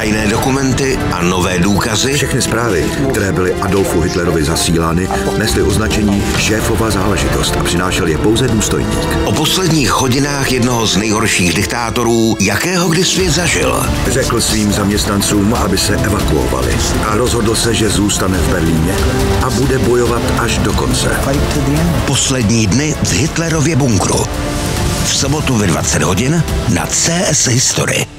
tajné dokumenty a nové důkazy. Všechny zprávy, které byly Adolfu Hitlerovi zasílány, nesly označení šéfova záležitost a přinášel je pouze důstojník. O posledních hodinách jednoho z nejhorších diktátorů, jakého kdy svět zažil. Řekl svým zaměstnancům, aby se evakuovali a rozhodl se, že zůstane v Berlíně a bude bojovat až do konce. Poslední dny v Hitlerově bunkru. V sobotu ve 20 hodin na CS History.